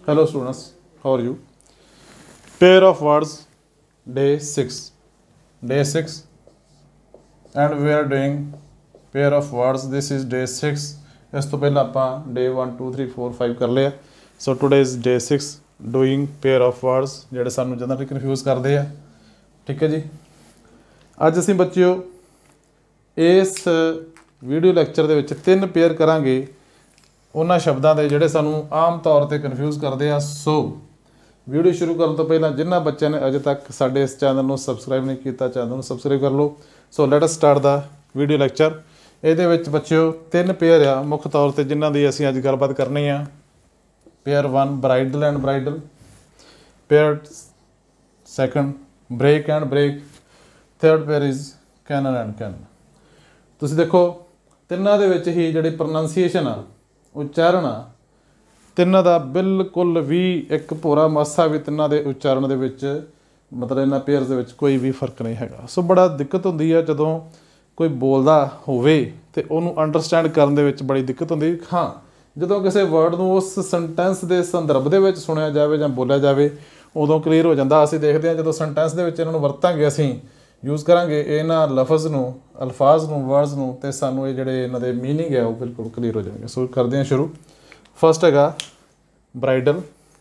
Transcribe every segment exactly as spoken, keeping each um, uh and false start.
Hello students, how are you? Pair of words, day six. Day six, and we are doing pair of words. This is day six. ਇਸ ਤੋਂ ਪਹਿਲਾਂ ਆਪਾਂ day one two three four five ਕਰ ਲਿਆ. So today is day six, doing pair of words ਜਿਹੜੇ ਸਾਨੂੰ generally confuse ਕਰਦੇ ਆ. ਠੀਕ ਹੈ ਜੀ. ਅੱਜ ਅਸੀਂ ਬੱਚਿਓ ਇਸ ਵੀਡੀਓ ਲੈਕਚਰ ਦੇ ਵਿੱਚ ਤਿੰਨ ਪੇਅਰ ਕਰਾਂਗੇ ਉਹਨਾਂ ਸ਼ਬਦਾਂ ਦੇ ਜਿਹੜੇ ਸਾਨੂੰ ਆਮ ਤੌਰ ਤੇ ਕਨਫਿਊਜ਼ ਕਰਦੇ ਆ. ਸੋ ਵੀਡੀਓ ਸ਼ੁਰੂ ਕਰਨ ਤੋਂ ਪਹਿਲਾਂ ਜਿਨ੍ਹਾਂ ਬੱਚਿਆਂ ਨੇ ਅਜੇ ਤੱਕ ਸਾਡੇ ਇਸ ਚੈਨਲ ਨੂੰ ਸਬਸਕ੍ਰਾਈਬ ਨਹੀਂ ਕੀਤਾ ਚੈਨਲ ਨੂੰ ਸਬਸਕ੍ਰਾਈਬ ਕਰ ਲਓ. So let us start the video lecture. ਇਹਦੇ ਵਿੱਚ ਬੱਚਿਓ ਤਿੰਨ ਪੇਅਰ ਆ ਮੁੱਖ ਤੌਰ ਤੇ ਜਿਨ੍ਹਾਂ ਦੀ ਅਸੀਂ ਅੱਜ ਗੱਲਬਾਤ ਕਰਨੀ ਆ. Pair one bridal and bridle, pair second break and brake, third pair is cannon and canon. ਤੁਸੀਂ ਦੇਖੋ ਤਿੰਨਾਂ ਦੇ ਵਿੱਚ ਹੀ ਜਿਹੜੀ ਪ੍ਰੋਨਾਂਸੀਏਸ਼ਨ ਆ, ਉਚਾਰਨ ਆ, ਤਿੰਨਾਂ ਦਾ ਬਿਲਕੁਲ ਵੀ ਇੱਕ ਭੋਰਾ ਮਾਸਾ ਵੀ ਤਿੰਨਾਂ ਦੇ ਉਚਾਰਨ ਦੇ ਵਿੱਚ ਮਤਲਬ ਇਹਨਾਂ ਪੇਅਰਸ ਦੇ ਵਿੱਚ ਕੋਈ ਵੀ ਫਰਕ ਨਹੀਂ ਹੈਗਾ. ਸੋ ਬੜਾ ਦਿੱਕਤ ਹੁੰਦੀ ਆ ਜਦੋਂ ਕੋਈ ਬੋਲਦਾ ਹੋਵੇ ਅਤੇ ਉਹਨੂੰ ਅੰਡਰਸਟੈਂਡ ਕਰਨ ਦੇ ਵਿੱਚ ਬੜੀ ਦਿੱਕਤ ਹੁੰਦੀ. ਹਾਂ, ਜਦੋਂ ਕਿਸੇ ਵਰਡ ਨੂੰ ਉਸ ਸੈਂਟੈਂਸ ਦੇ ਸੰਦਰਭ ਦੇ ਵਿੱਚ ਸੁਣਿਆ ਜਾਵੇ ਜਾਂ ਬੋਲਿਆ ਜਾਵੇ ਉਦੋਂ ਕਲੀਅਰ ਹੋ ਜਾਂਦਾ. ਅਸੀਂ ਦੇਖਦੇ ਹਾਂ ਜਦੋਂ ਸੈਂਟੈਂਸ ਦੇ ਵਿੱਚ ਇਹਨਾਂ ਨੂੰ ਵਰਤਾਂਗੇ, ਅਸੀਂ ਯੂਜ਼ ਕਰਾਂਗੇ ਇਹਨਾਂ ਲਫ਼ਜ਼ ਨੂੰ, ਅਲਫਾਜ਼ ਨੂੰ, ਵਰਡਸ ਨੂੰ, ਅਤੇ ਸਾਨੂੰ ਇਹ ਜਿਹੜੇ ਇਹਨਾਂ ਦੇ ਮੀਨਿੰਗ ਹੈ ਉਹ ਬਿਲਕੁਲ ਕਲੀਅਰ ਹੋ ਜਾਣਗੇ. ਸੋ ਕਰਦੇ ਹਾਂ ਸ਼ੁਰੂ. ਫਸਟ ਹੈਗਾ ਬਰਾਈਡਲ.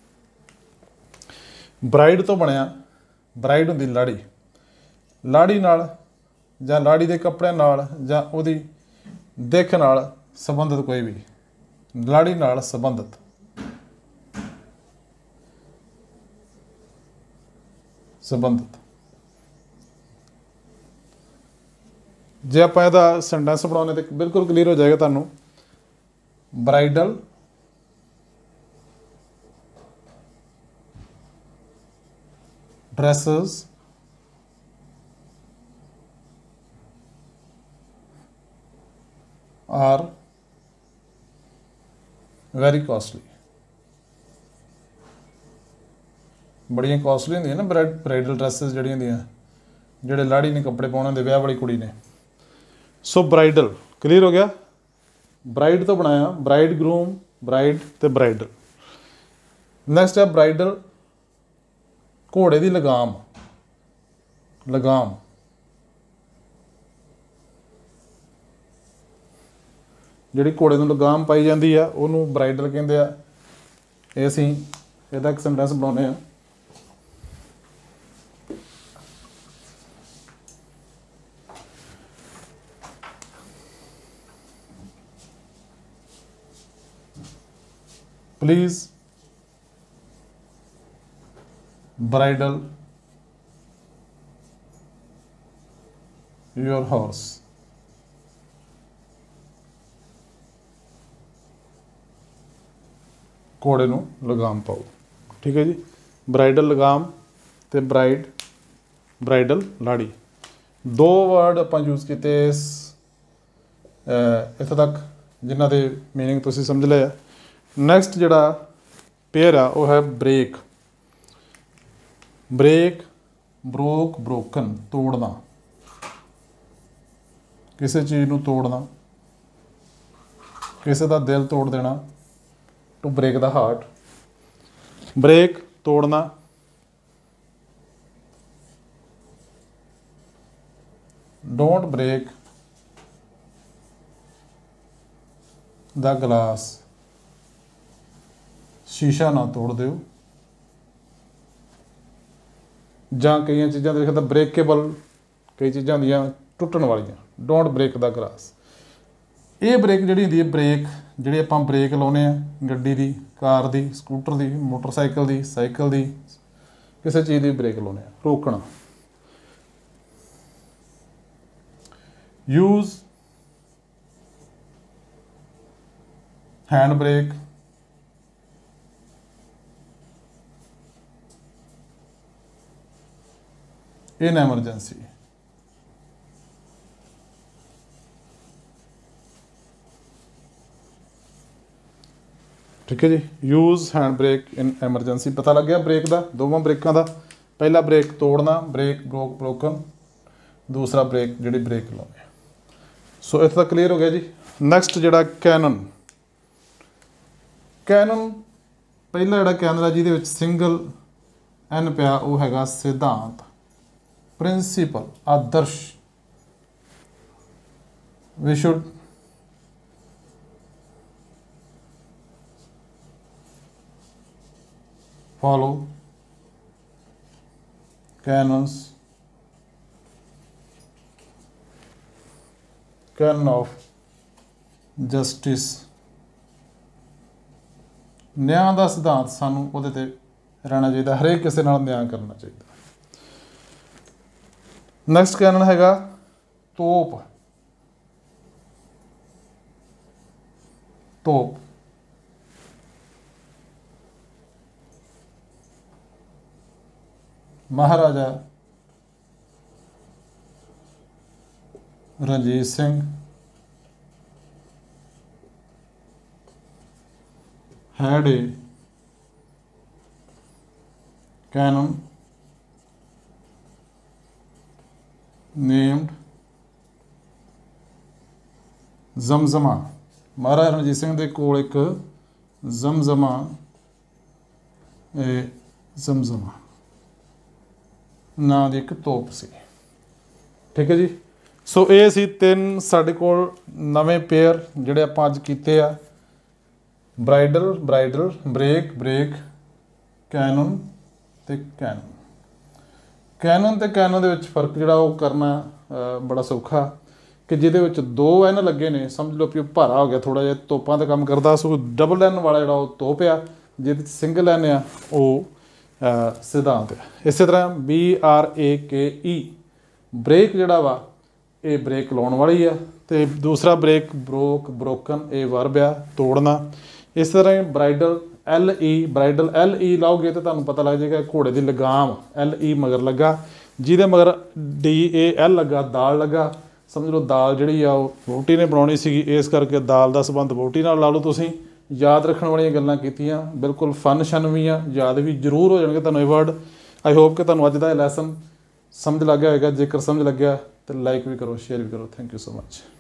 ਬਰਾਈਡ ਤੋਂ ਬਣਿਆ, ਬਰਾਈਡ ਹੁੰਦੀ ਲਾੜੀ, ਲਾੜੀ ਨਾਲ ਜਾਂ ਲਾੜੀ ਦੇ ਕੱਪੜਿਆਂ ਨਾਲ ਜਾਂ ਉਹਦੀ ਦਿੱਖ ਨਾਲ ਸੰਬੰਧਿਤ ਕੋਈ ਵੀ, ਲਾੜੀ ਨਾਲ ਸੰਬੰਧਿਤ ਸੰਬੰਧਿਤ ਜੇ ਆਪਾਂ ਇਹਦਾ ਸੈਂਟੈਂਸ ਬਣਾਉਣੇ ਤਾਂ ਬਿਲਕੁਲ ਕਲੀਅਰ ਹੋ ਜਾਏਗਾ ਤੁਹਾਨੂੰ. Bridal dresses are very costly. ਬੜੀਆਂ ਕਾਸਟਲੀ ਹੁੰਦੀਆਂ ਨਾ ਬਰਾਈਡ ਬਰਾਈਡਲ ਡਰੈਸਿਸ ਜਿਹੜੀਆਂ ਹੁੰਦੀਆਂ, ਜਿਹੜੇ ਲਾੜੀ ਨੇ ਕੱਪੜੇ ਪਾਉਣੇ ਹੁੰਦੇ ਵਿਆਹ ਵਾਲੀ ਕੁੜੀ ਨੇ. ਸੋ ਬਰਾਈਡਲ ਕਲੀਅਰ ਹੋ ਗਿਆ. ਬਰਾਈਡ ਤੋਂ ਬਣਾਇਆ ਬਰਾਈਡ ਗਰੂਮ, ਬਰਾਈਡ ਤੇ ਬਰਾਈਡਲ. ਨੈਕਸਟ ਹੈ ਬਰਾਈਡਲ ਘੋੜੇ ਦੀ ਲਗਾਮ, ਲਗਾਮ ਜਿਹੜੀ ਘੋੜੇ ਨੂੰ ਲਗਾਮ ਪਾਈ ਜਾਂਦੀ ਆ ਉਹਨੂੰ ਬਰਾਈਡਲ ਕਹਿੰਦੇ ਆ. ਇਹ ਅਸੀਂ ਇਹਦਾ ਇੱਕ ਸੈਂਟੈਂਸ ਬਣਾਉਂਦੇ ਹਾਂ. Please bridle your horse. ਘੋੜੇ ਨੂੰ ਲਗਾਮ ਪਾਓ. ਠੀਕ ਹੈ ਜੀ. ਬਰਾਈਡਲ ਲਗਾਮ ਤੇ ਬਰਾਈਡ, ਬਰਾਈਡਲ ਲਾੜੀ. ਦੋ ਵਰਡ ਆਪਾਂ ਯੂਜ਼ ਕੀਤੇ ਇਸ ਇੱਥੋਂ ਤੱਕ ਜਿਨ੍ਹਾਂ ਦੇ ਮੀਨਿੰਗ ਤੁਸੀਂ ਸਮਝ ਲਿਆ. ਨੈਕਸਟ ਜਿਹੜਾ ਪੇਅਰ ਆ ਉਹ ਹੈ ਬ੍ਰੇਕ. ਬ੍ਰੇਕ, ਬਰੋਕ, ਬਰੋਕਨ, ਤੋੜਨਾ, ਕਿਸੇ ਚੀਜ਼ ਨੂੰ ਤੋੜਨਾ, ਕਿਸੇ ਦਾ ਦਿਲ ਤੋੜ ਦੇਣਾ. To break the heart. Break ਤੋੜਨਾ, ਡੋਂਟ ਬ੍ਰੇਕ ਦਾ ਗਲਾਸ, ਸ਼ੀਸ਼ਾ ਨਾ ਤੋੜ ਦਿਓ. ਜਾਂ ਕਈਆਂ ਚੀਜ਼ਾਂ ਦੇ ਦੇਖਦਾ ਬ੍ਰੇਕੇਬਲ, ਕਈ ਚੀਜ਼ਾਂ ਹੁੰਦੀਆਂ ਟੁੱਟਣ ਵਾਲੀਆਂ. Don't break the glass. ਇਹ ਬ੍ਰੇਕ ਜਿਹੜੀ ਹੁੰਦੀ ਹੈ, ਬ੍ਰੇਕ ਜਿਹੜੀ ਆਪਾਂ ਬ੍ਰੇਕ ਲਾਉਂਦੇ ਹਾਂ ਗੱਡੀ ਦੀ, ਕਾਰ ਦੀ, ਸਕੂਟਰ ਦੀ, ਮੋਟਰਸਾਈਕਲ ਦੀ, ਸਾਈਕਲ ਦੀ, ਕਿਸੇ ਚੀਜ਼ ਦੀ ਬ੍ਰੇਕ ਲਾਉਂਦੇ ਹਾਂ, ਰੋਕਣਾ. Use hand brake, in emergency. ਠੀਕ ਹੈ ਜੀ. Use hand brake in emergency. ਪਤਾ ਲੱਗਿਆ ਬ੍ਰੇਕ ਦਾ, ਦੋਵਾਂ ਬ੍ਰੇਕਾਂ ਦਾ. ਪਹਿਲਾ ਬ੍ਰੇਕ ਤੋੜਨਾ, ਬ੍ਰੇਕ ਬ੍ਰੋਕ ਬ੍ਰੋਕਨ, ਦੂਸਰਾ ਬ੍ਰੇਕ ਜਿਹੜੀ ਬ੍ਰੇਕ ਲਾਉਂਦੇ. ਸੋ ਇੱਥੇ ਤੱਕ ਕਲੀਅਰ ਹੋ ਗਿਆ ਜੀ. ਨੈਕਸਟ ਜਿਹੜਾ ਕੈਨਨ, ਕੈਨਨ ਪਹਿਲਾ ਜਿਹੜਾ ਕੈਨਰਾ ਜਿਹਦੇ ਵਿੱਚ ਸਿੰਗਲ ਐਨ ਪਿਆ ਉਹ ਹੈਗਾ ਸਿਧਾਂਤ, ਪ੍ਰਿੰਸੀਪਲ, ਆਦਰਸ਼। we should follow canons canon of justice। ਨਿਆਂ ਦਾ ਸਿਧਾਂਤ ਸਾਨੂੰ ਉਹਦੇ ਤੇ ਰਹਿਣਾ ਚਾਹੀਦਾ, ਹਰੇਕ ਕਿਸੇ ਨਾਲ ਨਿਆਂ ਕਰਨਾ ਚਾਹੀਦਾ। ਨੈਕਸਟ ਕੈਨਨ ਹੈਗਾ ਤੋਪ, ਤੋਪ। Maharaja Ranjit Singh had a cannon named ਜ਼ਮਜ਼ਮਾ। Maharaja Ranjit Singh ਦੇ ਕੋਲ ਇੱਕ ਜ਼ਮਜ਼ਮਾ ਇਹ ਜ਼ਮਜ਼ਮਾ ਨਾਂ ਦੀ ਇੱਕ ਤੋਪ ਸੀ। ਠੀਕ ਹੈ ਜੀ। ਸੋ ਇਹ ਸੀ ਤਿੰਨ ਸਾਡੇ ਕੋਲ ਨਵੇਂ ਪੇਅਰ ਜਿਹੜੇ ਆਪਾਂ ਅੱਜ ਕੀਤੇ ਆ, bridal bridle, break brake, cannon ਤੇ ਕੈਨਨ। ਕੈਨਨ ਤੇ ਕੈਨਨ ਦੇ ਵਿੱਚ ਫਰਕ ਜਿਹੜਾ ਉਹ ਕਰਨਾ ਬੜਾ ਸੌਖਾ ਕਿ ਜਿਹਦੇ ਵਿੱਚ ਦੋ ਐਨ ਲੱਗੇ ਨੇ, ਸਮਝ ਲਓ ਕਿ ਉਹ ਭਾਰਾ ਹੋ ਗਿਆ ਥੋੜ੍ਹਾ ਜਿਹਾ, ਤੋਪਾਂ 'ਤੇ ਕੰਮ ਕਰਦਾ। ਸੋ ਡਬਲ ਐਨ ਵਾਲਾ ਜਿਹੜਾ ਉਹ ਤੋਪ ਆ, ਜਿਹਦੇ 'ਚ ਸਿੰਗਲ ਐਨ ਆ ਉਹ ਸਿਧਾਂਤ ਆ। ਇਸੇ ਤਰ੍ਹਾਂ B R A K E, break ਜਿਹੜਾ ਵਾ ਇਹ ਬ੍ਰੇਕ ਲਾਉਣ ਵਾਲੀ ਆ, ਅਤੇ ਦੂਸਰਾ ਬ੍ਰੇਕ ਬਰੋਕ ਬਰੋਕਨ, ਇਹ ਵਰਬ ਆ ਤੋੜਨਾ। ਇਸ ਤਰ੍ਹਾਂ ਹੀ bridle L E, bridle L E ਲਾਓਗੇ ਤਾਂ ਤੁਹਾਨੂੰ ਪਤਾ ਲੱਗ ਜਾਏਗਾ ਘੋੜੇ ਦੀ ਲਗਾਮ ਐਲ ਈ ਮਗਰ ਲੱਗਾ, ਜਿਹਦੇ ਮਗਰ ਡੀ ਏ ਐਲ ਲੱਗਾ, ਦਾਲ ਲੱਗਾ। ਸਮਝ ਲਓ ਦਾਲ ਜਿਹੜੀ ਆ ਉਹ ਵਹੁਟੀ ਨੇ ਬਣਾਉਣੀ ਸੀਗੀ, ਇਸ ਕਰਕੇ ਦਾਲ ਦਾ ਸੰਬੰਧ ਵਹੁਟੀ ਨਾਲ ਲਾ ਲਓ। ਤੁਸੀਂ ਯਾਦ ਰੱਖਣ ਵਾਲੀਆਂ ਗੱਲਾਂ ਕੀਤੀਆਂ, ਬਿਲਕੁਲ ਫਨ ਸ਼ਨ ਵੀ ਆ, ਯਾਦ ਵੀ ਜ਼ਰੂਰ ਹੋ ਜਾਣਗੇ ਤੁਹਾਨੂੰ ਇਹ ਵਰਡ। ਆਈ ਹੋਪ ਕਿ ਤੁਹਾਨੂੰ ਅੱਜ ਦਾ ਇਹ ਲੈਸਨ ਸਮਝ ਲੱਗ ਗਿਆ ਹੋਏਗਾ। ਜੇਕਰ ਸਮਝ ਲੱਗਿਆ ਤਾਂ ਲਾਈਕ ਵੀ ਕਰੋ, ਸ਼ੇਅਰ ਵੀ ਕਰੋ। Thank you so much.